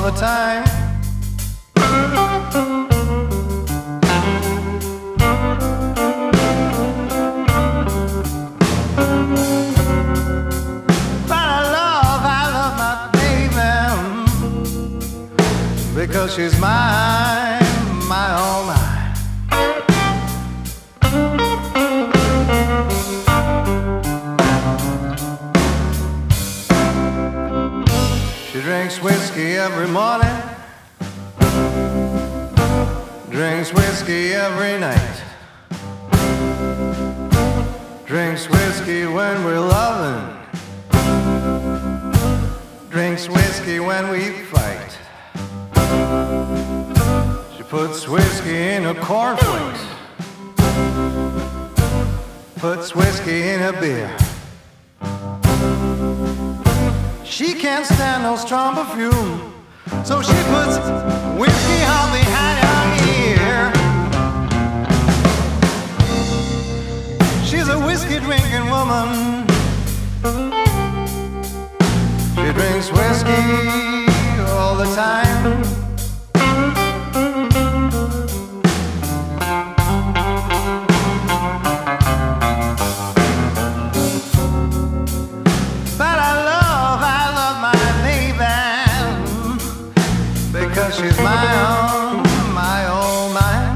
all the time. But I love my baby, because she's mine, my all mine. She drinks whiskey every morning, drinks whiskey every night, drinks whiskey when we're loving, drinks whiskey when we fight. She puts whiskey in her cornflakes, puts whiskey in her beer. She can't stand no strong perfume, so she puts whiskey on behind her ear. She's a whiskey drinking woman. She drinks whiskey all the time. Because she's my own, my own mine.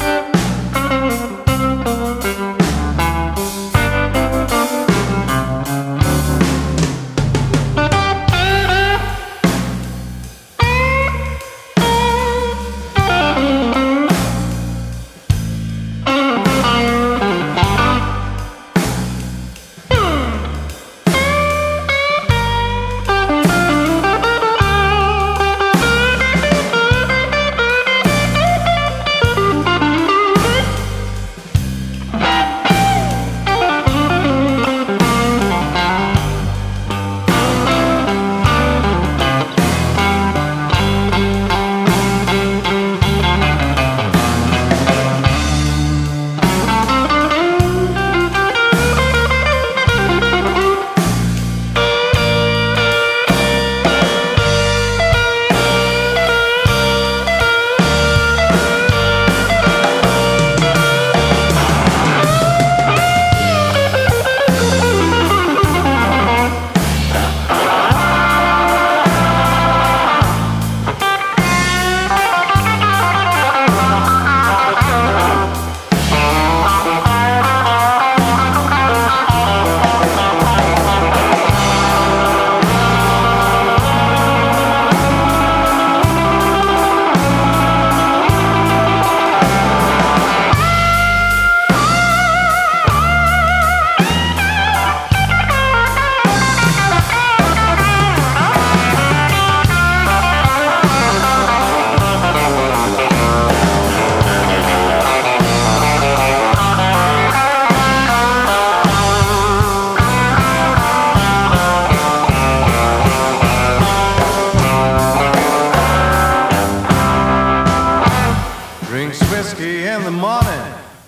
Whiskey in the morning,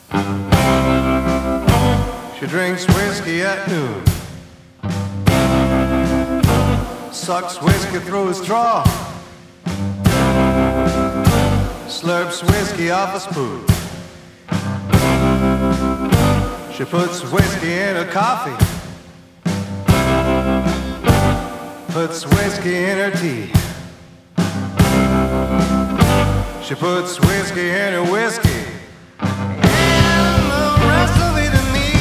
she drinks whiskey at noon, sucks whiskey through a straw, slurps whiskey off a spoon. She puts whiskey in her coffee, puts whiskey in her tea. She puts whiskey in her whiskey, and the rest of it in me.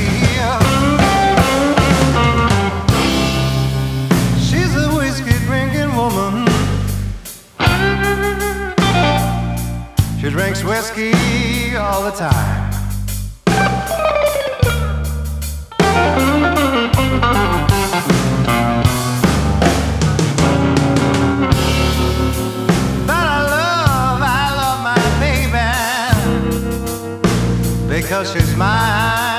She's a whiskey drinking woman. She drinks whiskey all the time. Because she's mine.